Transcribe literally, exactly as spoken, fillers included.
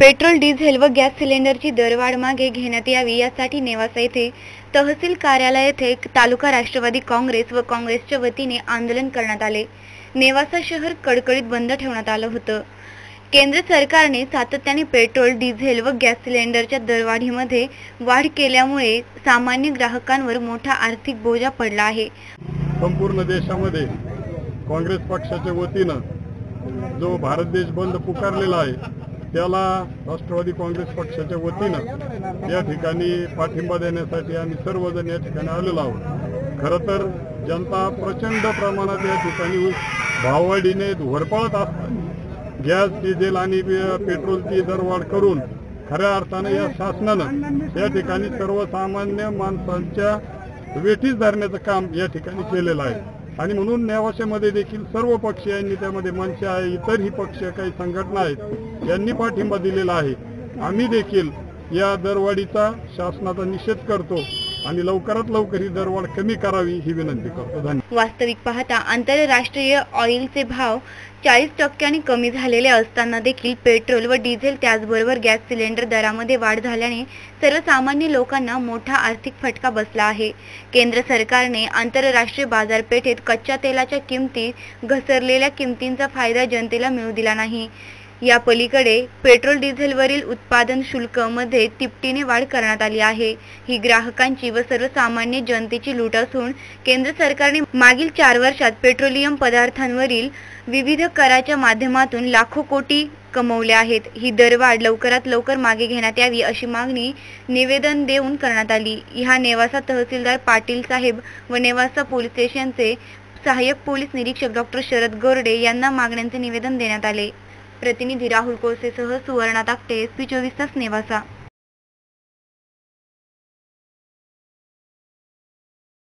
Petrol, diesel व gas सिलेंडरची दरवाढ मागे घेण्यात यावी यासाठी नेवासा येथे तहसील कार्यालय येथे तालुका राष्ट्रवादी काँग्रेस व काँग्रेसच्या वतीने आंदोलन करण्यात आले। नेवासा शहर कडकडीत बंद ठेवण्यात आलं होतं। केंद्र सरकारने सातत्याने पेट्रोल, डिझेल व गॅस सिलेंडरच्या दरवाढीमध्ये वाढ केल्यामुळे सामान्य ग्राहकांवर मोठा आर्थिक बोजा पडला आहे। संपूर्ण देशामध्ये काँग्रेस पक्षाच्या वतीने जो भारत देश बंद पुकारलेला आहे त्याला राष्ट्रवादी काँग्रेस पक्षाच्या वतीने या ठिकाणी पाठिंबा देण्यासाठी आम्ही सर्वजण या ठिकाणी आलेलो आहोत। खरं तर जनता प्रचंड प्रमाणात या ठिकाणी भाववाढीने धोरपळत असताना गॅस, डिझेल आणि पेट्रोलची दरवाढ करून खऱ्या अर्थाने या शासनानं या ठिकाणी सर्वसामान्य माणसांच्या वेठीस धरण्याचं काम या ठिकाणी केलेलं आहे। आणि म्हणून नेवाशामध्ये देखील सर्व पक्षीयांनी त्यामध्ये मनसे आहे, इतरही पक्ष काही संघटना आहेत यांनी पाठिंबा दिलेला आहे। आम्ही देखील या दरवाढीचा शासनाचा निषेध करतो आणि लवकरात लवकर ही दरवाढ कमी करावी ही विनंती करतो। धन्यवाद। वास्तविक पाहता आंतरराष्ट्रीय ऑइलचे भाव चाळीस टक्क्यांनी कमी झालेले असताना देखील पेट्रोल व डिझेल त्याचबरोबर गॅस सिलेंडर दरामध्ये वाढ झाल्याने सर्वसामान्य लोकांना मोठा आर्थिक फटका बसला आहे। केंद्र सरकारने आंतरराष्ट्रीय बाजारपेठेत कच्च्या तेलाच्या किमती घसरलेल्या किमतींचा फायदा जनतेला मिळू दिला नाही। या पलीकडे पेट्रोल डिझेलवरील उत्पादन शुल्कामध्ये तिपटीने वाढ करण्यात आली आहे। ही ग्राहकांची व सर्वसामान्य जनतेची लूट असून केंद्र सरकारने मागील चार वर्षात पेट्रोलियम पदार्थांवरील विविध कराच्या माध्यमातून लाखो कोटी कमवले आहेत। ही दरवाढ लवकरात लवकर मागे घेण्यात यावी अशी मागणी निवेदन देऊन करण्यात आली। ह्या नेवासा तहसीलदार पाटील साहेब व नेवासा पोलीस स्टेशनचे सहाय्यक पोलीस निरीक्षक डॉक्टर शरद गोरडे यांना मागण्यांचे निवेदन देण्यात आले। प्रतिनिधी राहुल कोळसेसह सुवर्णा ताकटे, एस पी चोवीस तास नेवासा।